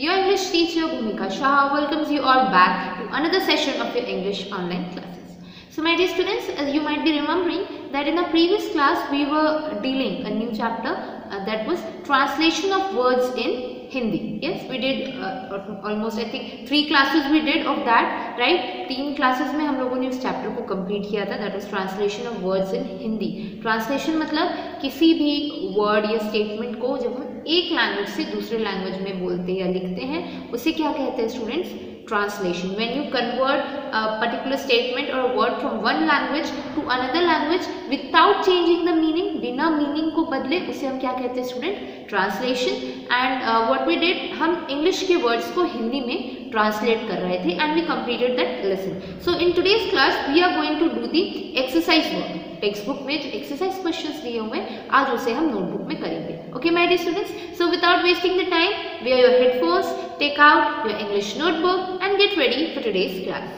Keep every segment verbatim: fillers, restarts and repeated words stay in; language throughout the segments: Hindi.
Your English teacher Bhumika Shah welcomes you all back to another session of your English online classes. So my dear students, as you might be remembering that in the previous class we were dealing a new chapter uh, that was translation of words in Hindi. Yes, we did uh, almost I think three classes we did of that, right? तीन classes में हम लोगों ने उस chapter को complete किया था, that was translation of words in Hindi. Translation मतलब किसी भी word या statement को जब हम एक language से दूसरे language में बोलते या लिखते हैं उसे क्या कहते हैं students? Translation. When you convert a particular statement or a word from one language to another language without changing the meaning, बिना meaning को बदले, उसे हम क्या कहते हैं student? Translation. And uh, what we did, हम English के words को हिंदी में translate कर रहे थे and we completed that lesson. So in today's class we are going to do the exercise work. Text में जो एक्सरसाइज क्वेश्चंस दिए हुए हैं आज उसे हम नोटबुक में करेंगे. Okay my dear students, so without wasting the time, wear your headphones, take out your English notebook and get ready for today's class.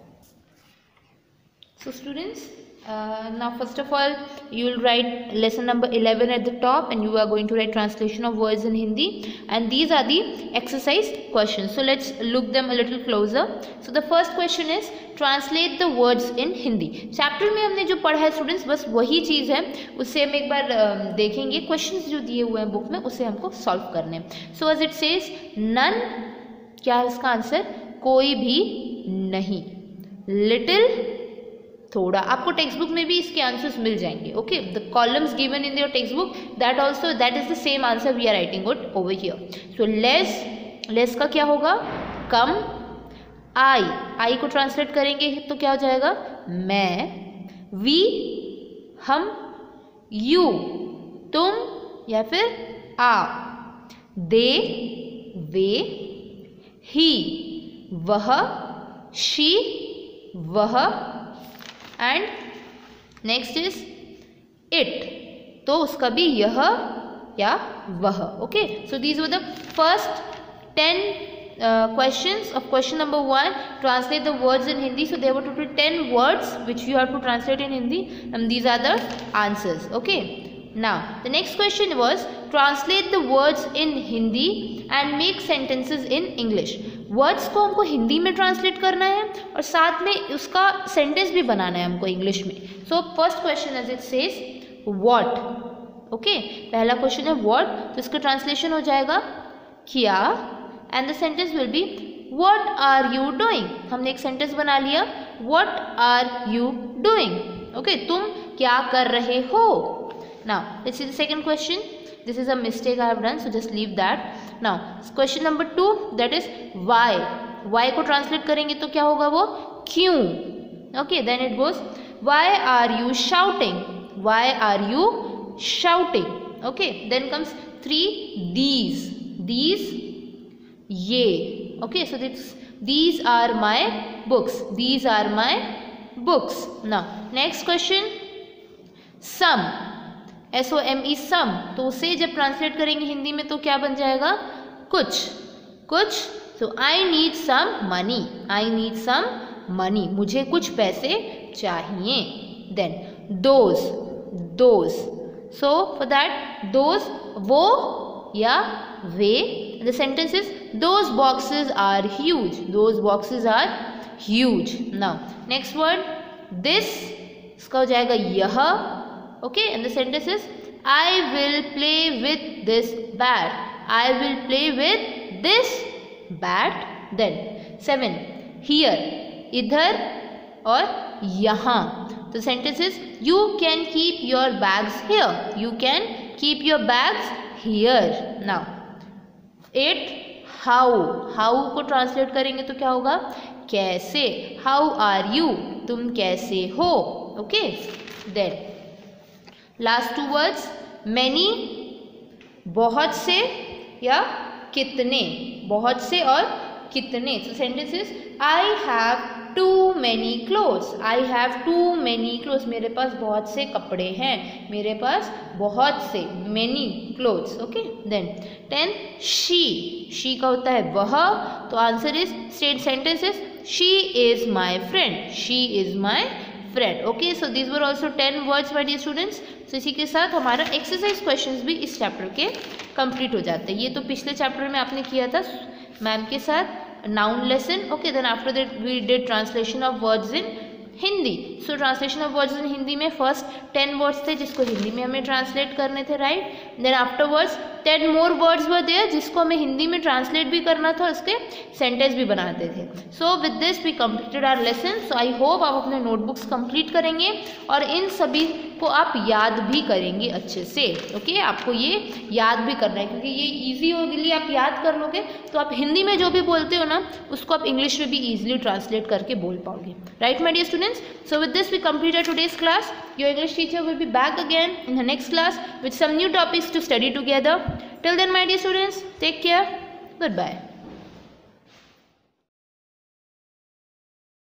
So students, uh, now first of all you will write lesson number eleven at the top and you are going to write translation of words in Hindi, and these are the exercise questions. So let's look them a little closer. So the first question is translate the words in Hindi. Chapter में हमने जो पढ़ा है स्टूडेंट्स बस वही चीज़ है, उससे हम एक बार uh, देखेंगे. क्वेश्चंस जो दिए हुए हैं बुक में उसे हमको सॉल्व करने हैं. So as it says none, क्या है इसका आंसर? कोई भी नहीं. लिटिल, थोड़ा. आपको टेक्स्ट बुक में भी इसके आंसर्स मिल जाएंगे. Okay, the columns given in your textbook, that also that is the same answer we are writing it over here. So less, less का क्या होगा? कम. आई, आई को ट्रांसलेट करेंगे तो क्या हो जाएगा? मैं. वी, हम. यू, तुम या फिर आप. दे, वे. ही, वह. शी, वह. एंड नेक्स्ट इज इट, तो उसका भी यह या वह. Okay, so these were the first ten questions of question number one. Translate the words in Hindi. So there were total ten words which you have to translate in Hindi, and these are the answers. Okay, now the next question was translate the words in Hindi and make sentences in English. Words को हमको हिंदी में ट्रांसलेट करना है और साथ में उसका सेंटेंस भी बनाना है हमको इंग्लिश में. So first question as it says what. Okay, पहला क्वेश्चन है व्हाट, तो इसका ट्रांसलेशन हो जाएगा क्या, and the sentence will be what are you doing. हमने एक सेंटेंस बना लिया, what are you doing. Okay, तुम क्या कर रहे हो. Now this is the second question. This is a mistake I have done, so just leave that. Now question number two, that is why. Why को translate करेंगे तो क्या होगा वो? क्यों. Okay, then it goes why are you shouting. Why are you shouting. Okay, then comes three, these. These, ये. Okay, so this, these are my books. These are my books. Now next question, some. S O M E, some, तो उसे जब ट्रांसलेट करेंगे हिंदी में तो क्या बन जाएगा? कुछ. कुछ. So I need some money. I need some money, मुझे कुछ पैसे चाहिए. Then those. Those, so for that those, वो या वे. The sentence is those boxes are huge. Those boxes are huge. Now next word this, इसका हो जाएगा यह. Okay, and the sentence is I will play with this bat. I will play with this bat. Then seven, here, इधर और यहाँ. The sentence is you can keep your bags here. You can keep your bags here. Now eight, how. How को ट्रांसलेट करेंगे तो क्या होगा? कैसे. How are you, तुम कैसे हो. Okay, then last two words many, बहुत से या कितने. बहुत से और कितने. So sentence is I have too many clothes. I have too many clothes, मेरे पास बहुत से कपड़े हैं. मेरे पास बहुत से, many clothes. Okay, then ten, she. She का होता है वह, तो answer is state sentence is she is my friend. She is my friend. Okay, so this were also ten words my dear students. तो इसी के साथ हमारा एक्सरसाइज क्वेश्चंस भी इस चैप्टर के कंप्लीट हो जाते हैं. ये तो पिछले चैप्टर में आपने किया था मैम के साथ noun lesson. Okay, then after that we did translation of words in Hindi. So translation of words in Hindi में फर्स्ट टेन वर्ड्स थे जिसको हिंदी में हमें ट्रांसलेट करने थे, right. Then afterwards ten more words were there जिसको हमें हिंदी में ट्रांसलेट भी करना था, उसके सेंटेंस भी बनाते थे. So with this we completed our lesson. So I hope आप अपने नोटबुक्स कंप्लीट करेंगे और इन सभी को आप याद भी करेंगे अच्छे से. Okay okay? आपको ये याद भी करना है क्योंकि ये ईजी होने के लिए आप याद कर लोगे तो आप हिंदी में जो भी बोलते हो ना उसको आप इंग्लिश में भी ईजिली ट्रांसलेट करके बोल पाओगे, right my dear students. So with this we completed today's class. Your English teacher will be back again in the next class with some new topics to study together. Till then, my dear students, take care. Goodbye.